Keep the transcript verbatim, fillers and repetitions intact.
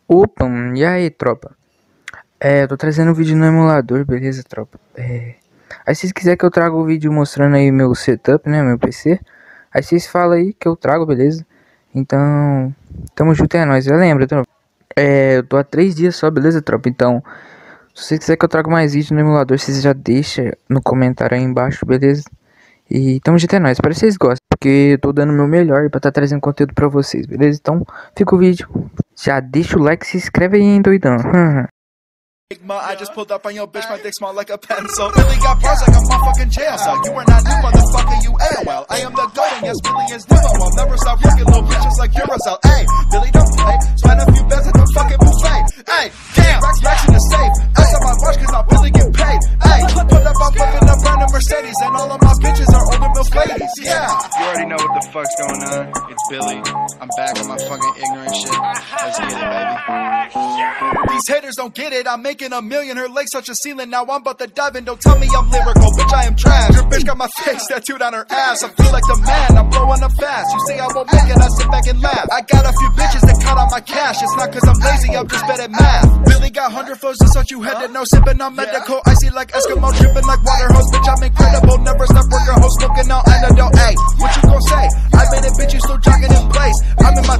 Opa, e aí, tropa? É, eu tô trazendo um vídeo no emulador, beleza, tropa? É... Aí se vocês quiserem que eu traga o vídeo mostrando aí meu setup, né, meu P C, aí vocês falam aí que eu trago, beleza? Então, tamo junto, é nóis, lembra, tropa? É, eu tô há três dias só, beleza, tropa? Então, se vocês quiserem que eu traga mais vídeo no emulador, vocês já deixam no comentário aí embaixo, beleza? E tamo junto, é nóis, espero que vocês gostem, porque eu tô dando o meu melhor pra tá trazendo conteúdo pra vocês, beleza? Então, fica o vídeo. Já deixa o like e se inscreve aí, hein, doidão. I just pulled up on your bitch, my dick small like a pencil. Really got bars like a motherfucking jail cell. You are not new, motherfucker, you A O L. I am the goat, and yes, Billy is new. I'll never stop working, little bitches like Duracell. Hey, Billy, don't play. Spend a few bets at the fucking buffet. Hey, damn, racks, racks in the safe. Ask on my watch, cause not Billy get paid. Hey, put up, I'm flipping up brand new Mercedes, and all of my bitches are older milf ladies. Yeah. You already know what the fuck's going on. It's Billy. I'm back on my fucking ignorant shit. Let's get it, baby. These haters don't get it, I'm making a million. Her legs touch the ceiling, now I'm about to dive in. Don't tell me I'm lyrical, bitch, I am trash. Your bitch got my face tattooed on her ass. I feel like the man, I'm blowing up fast. You say I won't make it, I sit back and laugh. I got a few bitches that count on my cash. It's not cause I'm lazy, I'm just bad at math. Billy got hundred flows, just thought you had to know. Sipping on medical, icy like Eskimo, dripping like water hose. Bitch, I'm incredible, never stop working, hoes smoking on antidote. Ayy, what you gon' say? I made it, bitch, you still jogging in place. I'm in my